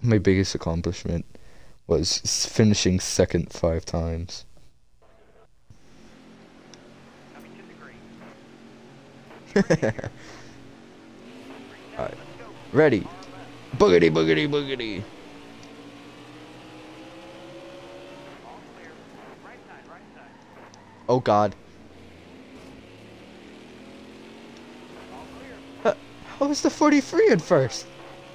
My biggest accomplishment was finishing second 5 times. Alright. Ready. Boogity, boogity, boogity. Oh god. How was the 43 at first?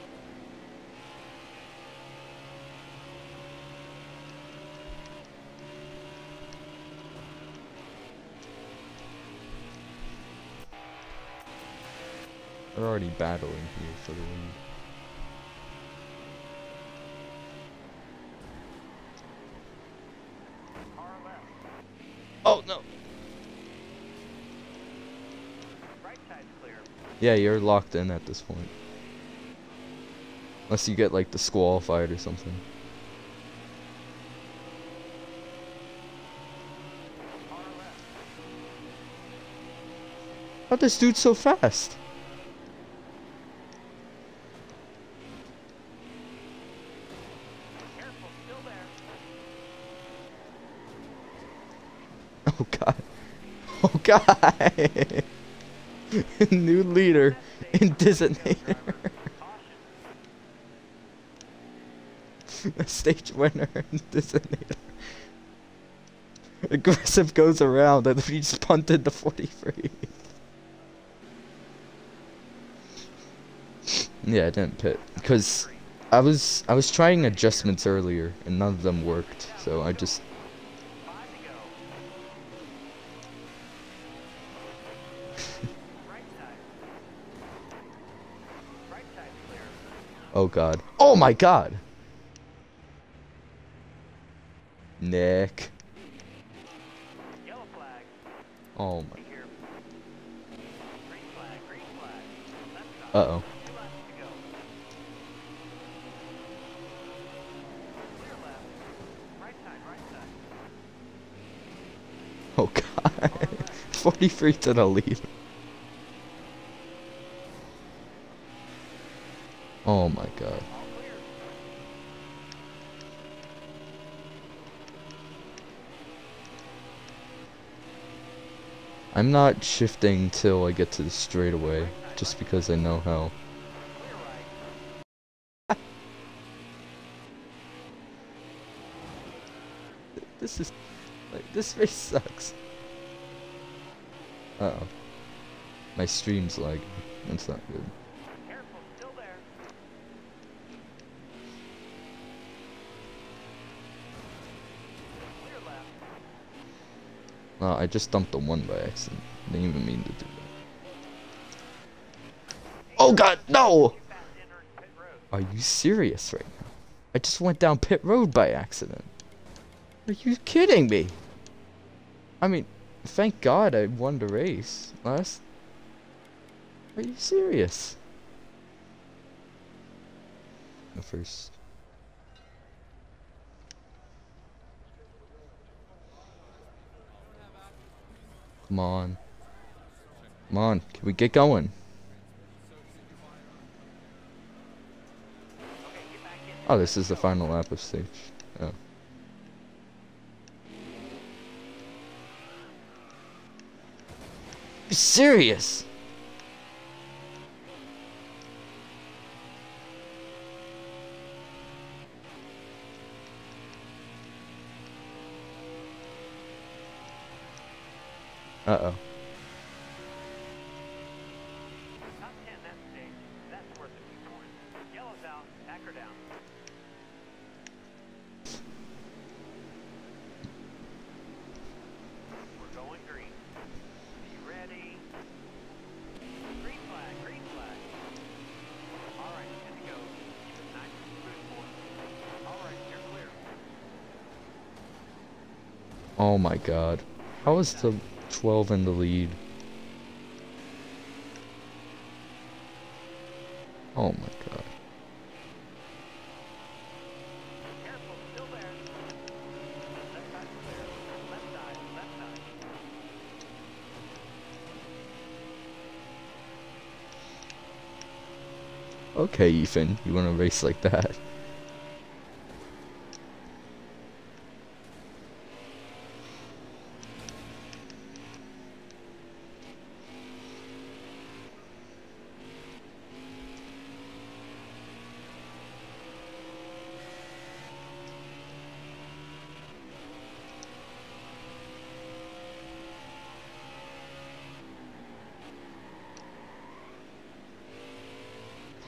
They're already battling here for the lead. Oh no! Yeah, you're locked in at this point. Unless you get like disqualified or something. How'd this dude so fast? Oh god. Oh god. New leader in designator. A stage winner in designator. Aggressive goes around and he just punted the 43. Yeah, I didn't pit because I was trying adjustments earlier and none of them worked, so I just oh god. Oh my god. Nick. Oh my. Uh-oh. Oh god. 43 to the lead. Oh my god. I'm not shifting till I get to the straightaway, just because I know how. This is like, this race sucks. Uh-oh. My stream's lagging. That's not good. Well, I just dumped the one by accident. Didn't even mean to do that. Oh god, no! Are you serious right now? I just went down pit road by accident. Are you kidding me? I mean, thank god I won the race last. Are you serious? The first. Come on. Come on, can we get going? Oh, this is the final lap of stage. Oh. You serious? Uh-oh. Top 10 that stage. That's worth a few points. Yellow's out. Pack her down. We're going green. Be ready. Green flag. Green flag. All right, good to go. Keep it nice and smooth, boys. All right, you're clear. Oh my god. How is the 12 in the lead? Oh my god. Careful, still there. Left side clear. Left side, left side. Okay, Ethan, you wanna race like that?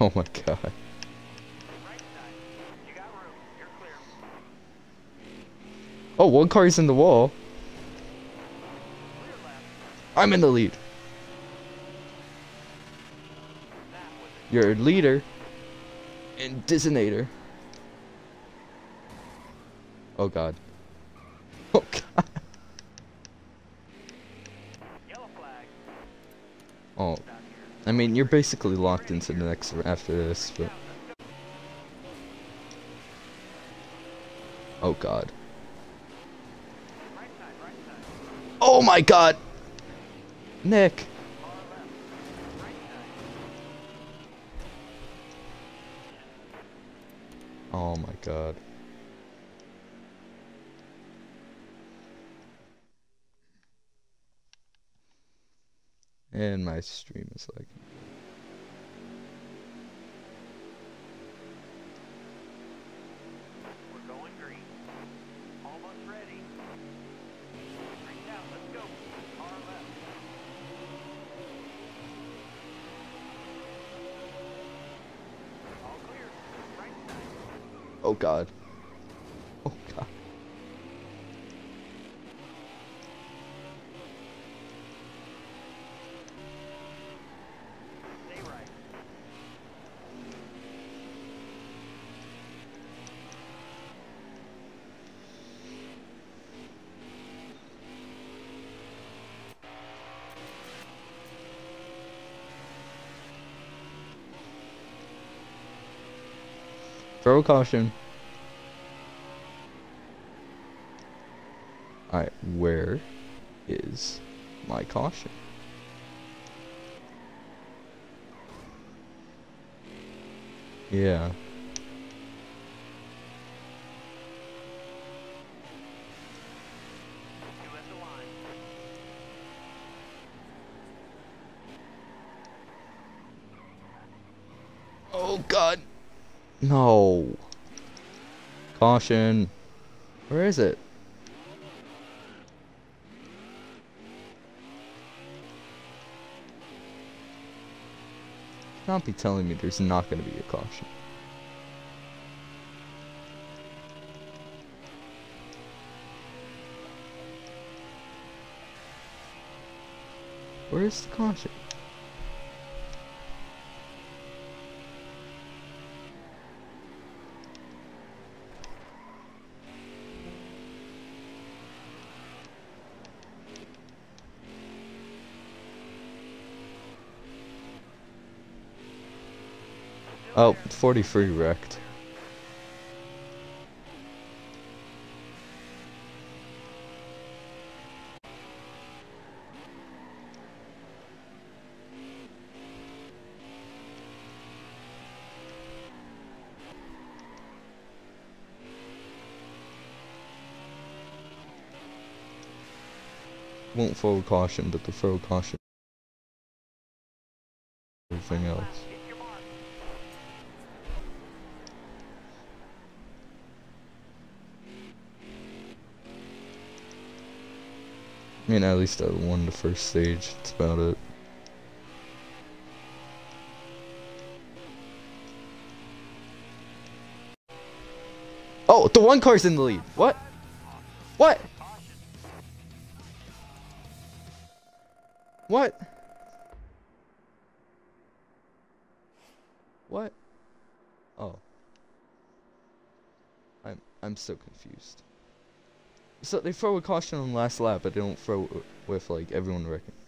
Oh my god. Right side. You got room. You're clear. Oh, one car's in the wall. Clear left. I'm in the lead. That was it. Your leader and designator. Oh god. Oh god. Yellow flag. Oh, Out here. I mean, you're basically locked into the next after this, but Down. Let's go. oh god. Right side. Right side. Oh my god. Nick. Far left. Right side. Oh my god. And my stream is like. We're going green. Almost ready. Green's out. Let's go. Far left. All clear. Right side. Oh god. Oh god. Stay right. Throw caution. Alright, where is my caution? Yeah. Two at the line. Oh god. No. Caution. Where is it? Can't be telling me there's not going to be a caution. Where is the caution? Oh, 43 wrecked. Won't throw caution, but the throw caution. Everything else. Hit your mark. I mean, at least I won the first stage. That's about it. Oh, the one car's in the lead. What? What? Caution. What? What? Oh. I'm so confused. So they throw a caution on the last lap, but they don't throw it with like everyone wrecking.